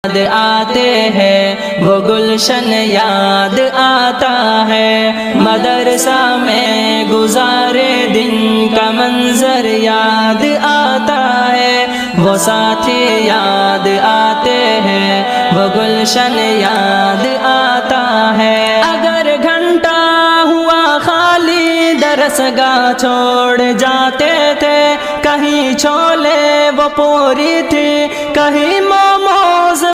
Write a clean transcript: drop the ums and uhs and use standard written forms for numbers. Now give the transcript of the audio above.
आते हैं वो गुलशन याद आता है, मदरसा में गुजारे दिन का मंजर याद आता है, वो साथी याद आते हैं, वो गुलशन याद आता है। अगर घंटा हुआ खाली दरसगाह छोड़ जाते थे, कहीं छोले वो पूरी थी, कहीं मोमोज